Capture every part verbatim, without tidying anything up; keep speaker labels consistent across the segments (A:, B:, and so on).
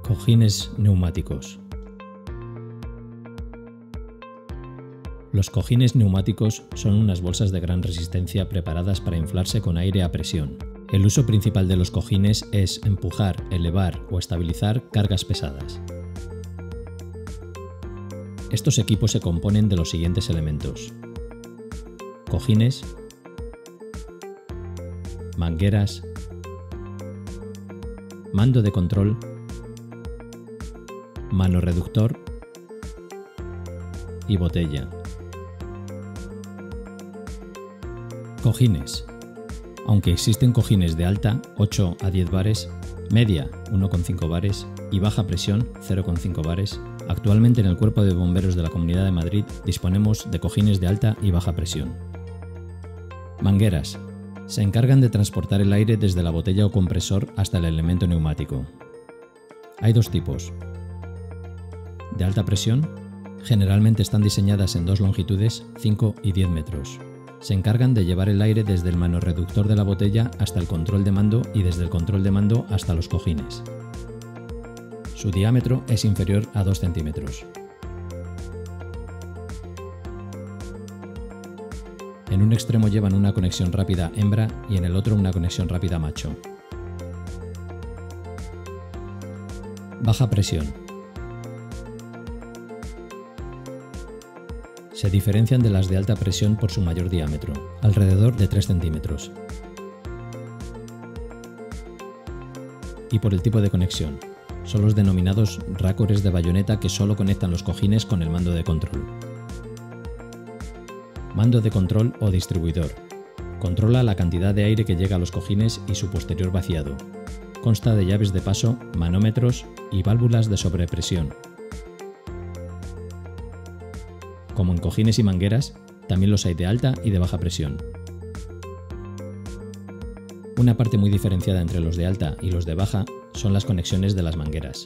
A: Cojines neumáticos. Los cojines neumáticos son unas bolsas de gran resistencia preparadas para inflarse con aire a presión. El uso principal de los cojines es empujar, elevar o estabilizar cargas pesadas. Estos equipos se componen de los siguientes elementos: cojines, mangueras, mando de control, mano reductor y botella. Cojines. Aunque existen cojines de alta, ocho a diez bares, media, uno coma cinco bares y baja presión, cero coma cinco bares, actualmente en el Cuerpo de Bomberos de la Comunidad de Madrid disponemos de cojines de alta y baja presión. Mangueras. Se encargan de transportar el aire desde la botella o compresor hasta el elemento neumático. Hay dos tipos. De alta presión, generalmente están diseñadas en dos longitudes, cinco y diez metros. Se encargan de llevar el aire desde el manorreductor de la botella hasta el control de mando y desde el control de mando hasta los cojines. Su diámetro es inferior a dos centímetros. En un extremo llevan una conexión rápida hembra y en el otro una conexión rápida macho. Baja presión. Se diferencian de las de alta presión por su mayor diámetro, alrededor de tres centímetros, y por el tipo de conexión. Son los denominados rácores de bayoneta que solo conectan los cojines con el mando de control. Mando de control o distribuidor. Controla la cantidad de aire que llega a los cojines y su posterior vaciado. Consta de llaves de paso, manómetros y válvulas de sobrepresión. Como en cojines y mangueras, también los hay de alta y de baja presión. Una parte muy diferenciada entre los de alta y los de baja son las conexiones de las mangueras.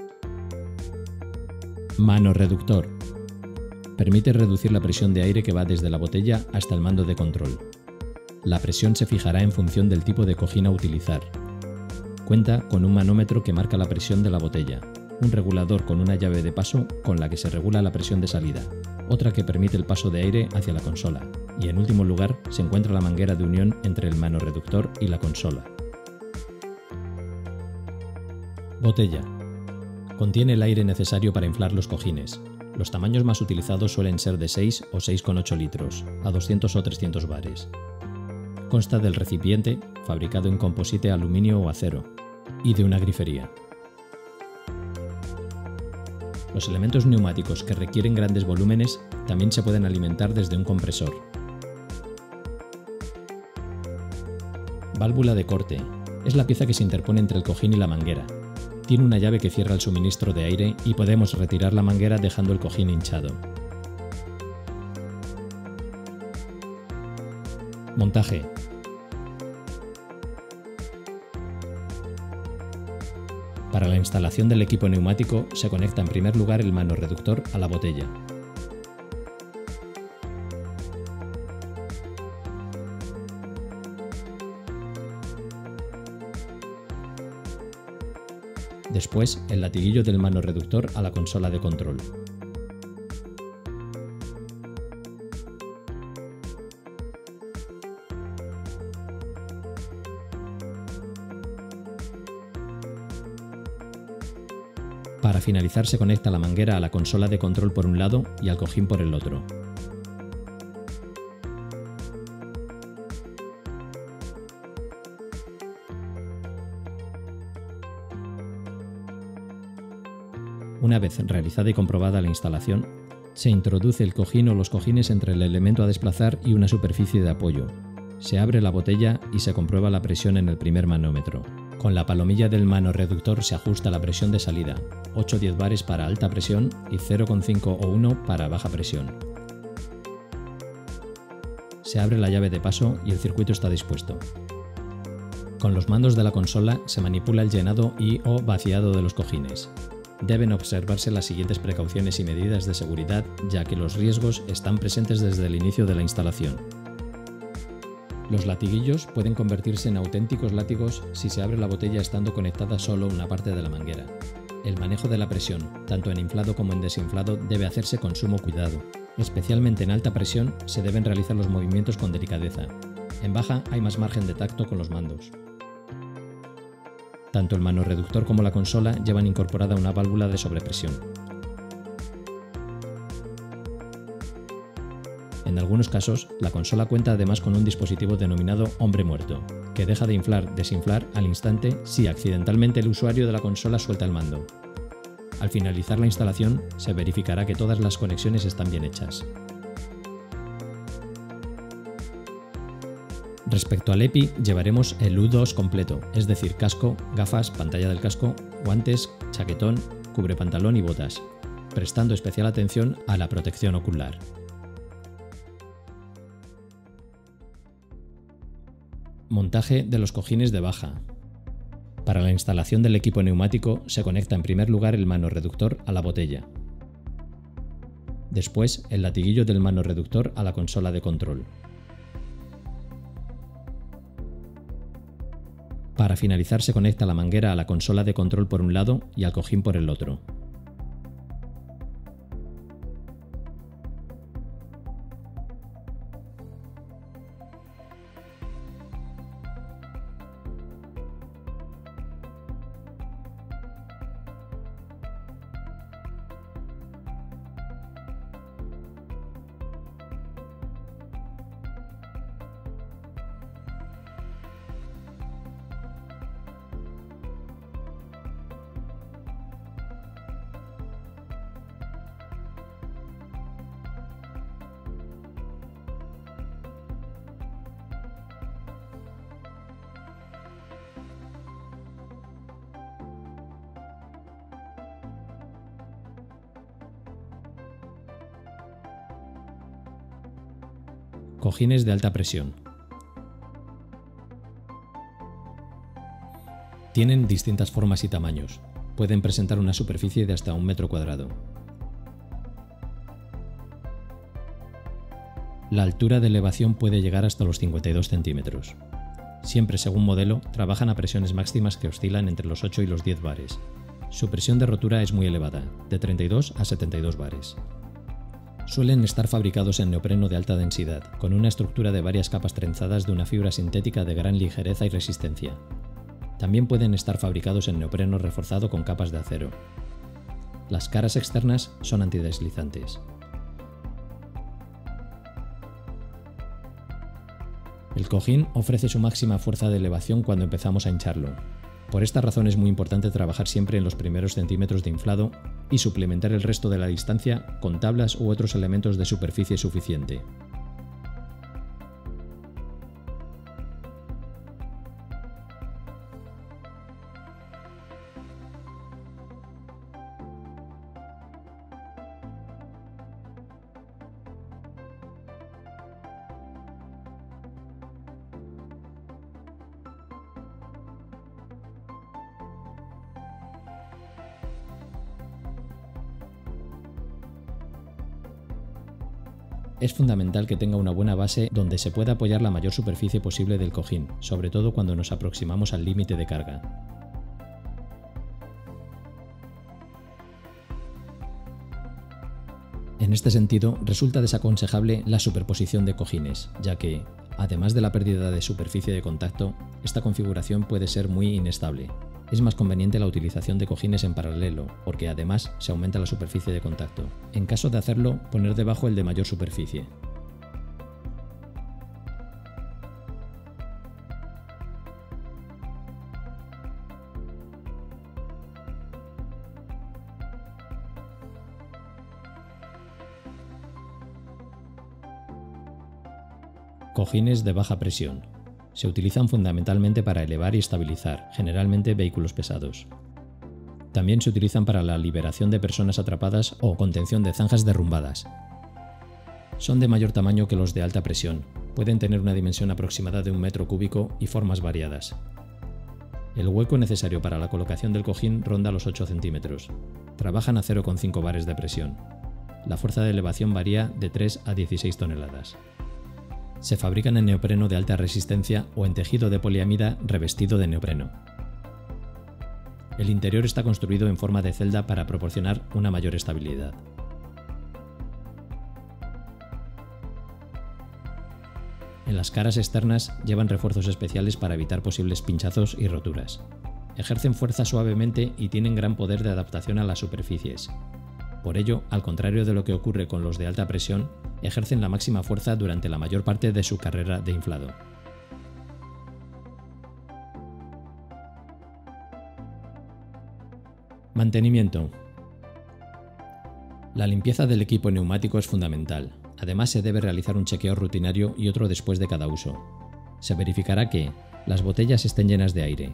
A: Manorreductor. Permite reducir la presión de aire que va desde la botella hasta el mando de control. La presión se fijará en función del tipo de cojín a utilizar. Cuenta con un manómetro que marca la presión de la botella, un regulador con una llave de paso con la que se regula la presión de salida, otra que permite el paso de aire hacia la consola, y en último lugar se encuentra la manguera de unión entre el manorreductor y la consola. Botella. Contiene el aire necesario para inflar los cojines. Los tamaños más utilizados suelen ser de seis o seis coma ocho litros, a doscientos o trescientos bares. Consta del recipiente, fabricado en composite, aluminio o acero, y de una grifería. Los elementos neumáticos que requieren grandes volúmenes también se pueden alimentar desde un compresor. Válvula de corte. Es la pieza que se interpone entre el cojín y la manguera. Tiene una llave que cierra el suministro de aire y podemos retirar la manguera dejando el cojín hinchado. Montaje. Para la instalación del equipo neumático se conecta en primer lugar el manorreductor a la botella. Después, el latiguillo del manorreductor a la consola de control. Para finalizar se conecta la manguera a la consola de control por un lado y al cojín por el otro. Una vez realizada y comprobada la instalación, se introduce el cojín o los cojines entre el elemento a desplazar y una superficie de apoyo. Se abre la botella y se comprueba la presión en el primer manómetro. Con la palomilla del manorreductor se ajusta la presión de salida, ocho a diez bares para alta presión y cero coma cinco o uno para baja presión. Se abre la llave de paso y el circuito está dispuesto. Con los mandos de la consola se manipula el llenado y o vaciado de los cojines. Deben observarse las siguientes precauciones y medidas de seguridad, ya que los riesgos están presentes desde el inicio de la instalación. Los latiguillos pueden convertirse en auténticos látigos si se abre la botella estando conectada solo una parte de la manguera. El manejo de la presión, tanto en inflado como en desinflado, debe hacerse con sumo cuidado. Especialmente en alta presión se deben realizar los movimientos con delicadeza. En baja hay más margen de tacto con los mandos. Tanto el manorreductor como la consola llevan incorporada una válvula de sobrepresión. En algunos casos, la consola cuenta además con un dispositivo denominado hombre muerto, que deja de inflar-desinflar al instante si accidentalmente el usuario de la consola suelta el mando. Al finalizar la instalación, se verificará que todas las conexiones están bien hechas. Respecto al E P I, llevaremos el U dos completo, es decir, casco, gafas, pantalla del casco, guantes, chaquetón, cubrepantalón y botas, prestando especial atención a la protección ocular. Montaje de los cojines de baja. Para la instalación del equipo neumático se conecta en primer lugar el manorreductor a la botella. Después, el latiguillo del manorreductor a la consola de control. Para finalizar se conecta la manguera a la consola de control por un lado y al cojín por el otro. Cojines de alta presión. Tienen distintas formas y tamaños. Pueden presentar una superficie de hasta un metro cuadrado. La altura de elevación puede llegar hasta los cincuenta y dos centímetros. Siempre según modelo, trabajan a presiones máximas que oscilan entre los ocho y los diez bares. Su presión de rotura es muy elevada, de treinta y dos a setenta y dos bares. Suelen estar fabricados en neopreno de alta densidad, con una estructura de varias capas trenzadas de una fibra sintética de gran ligereza y resistencia. También pueden estar fabricados en neopreno reforzado con capas de acero. Las caras externas son antideslizantes. El cojín ofrece su máxima fuerza de elevación cuando empezamos a hincharlo. Por esta razón es muy importante trabajar siempre en los primeros centímetros de inflado y suplementar el resto de la distancia con tablas u otros elementos de superficie suficiente. Es fundamental que tenga una buena base donde se pueda apoyar la mayor superficie posible del cojín, sobre todo cuando nos aproximamos al límite de carga. En este sentido, resulta desaconsejable la superposición de cojines, ya que, además de la pérdida de superficie de contacto, esta configuración puede ser muy inestable. Es más conveniente la utilización de cojines en paralelo, porque además se aumenta la superficie de contacto. En caso de hacerlo, poner debajo el de mayor superficie. Cojines de baja presión. Se utilizan fundamentalmente para elevar y estabilizar, generalmente vehículos pesados. También se utilizan para la liberación de personas atrapadas o contención de zanjas derrumbadas. Son de mayor tamaño que los de alta presión, pueden tener una dimensión aproximada de un metro cúbico y formas variadas. El hueco necesario para la colocación del cojín ronda los ocho centímetros. Trabajan a cero coma cinco bares de presión. La fuerza de elevación varía de tres a dieciséis toneladas. Se fabrican en neopreno de alta resistencia o en tejido de poliamida revestido de neopreno. El interior está construido en forma de celda para proporcionar una mayor estabilidad. En las caras externas llevan refuerzos especiales para evitar posibles pinchazos y roturas. Ejercen fuerza suavemente y tienen gran poder de adaptación a las superficies. Por ello, al contrario de lo que ocurre con los de alta presión, ejercen la máxima fuerza durante la mayor parte de su carrera de inflado. Mantenimiento. La limpieza del equipo neumático es fundamental. Además, se debe realizar un chequeo rutinario y otro después de cada uso. Se verificará que las botellas estén llenas de aire,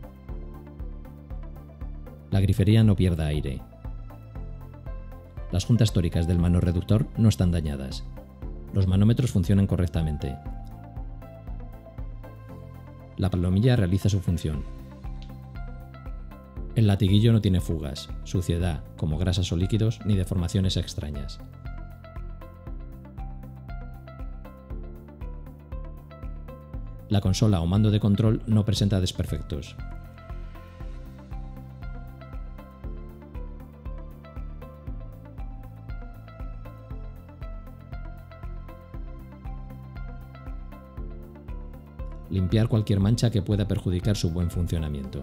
A: la grifería no pierda aire, las juntas tóricas del manorreductor no están dañadas, los manómetros funcionan correctamente, la palomilla realiza su función, el latiguillo no tiene fugas, suciedad, como grasas o líquidos, ni deformaciones extrañas. La consola o mando de control no presenta desperfectos. Limpiar cualquier mancha que pueda perjudicar su buen funcionamiento.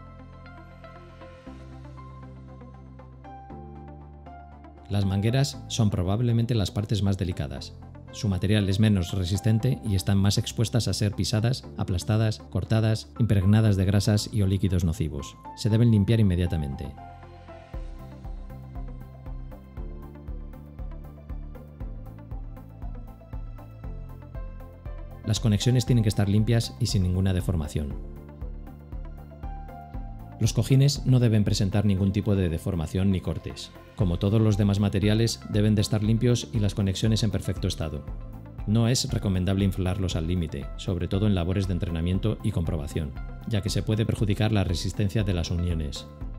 A: Las mangueras son probablemente las partes más delicadas. Su material es menos resistente y están más expuestas a ser pisadas, aplastadas, cortadas, impregnadas de grasas y o líquidos nocivos. Se deben limpiar inmediatamente. Las conexiones tienen que estar limpias y sin ninguna deformación. Los cojines no deben presentar ningún tipo de deformación ni cortes. Como todos los demás materiales, deben de estar limpios y las conexiones en perfecto estado. No es recomendable inflarlos al límite, sobre todo en labores de entrenamiento y comprobación, ya que se puede perjudicar la resistencia de las uniones.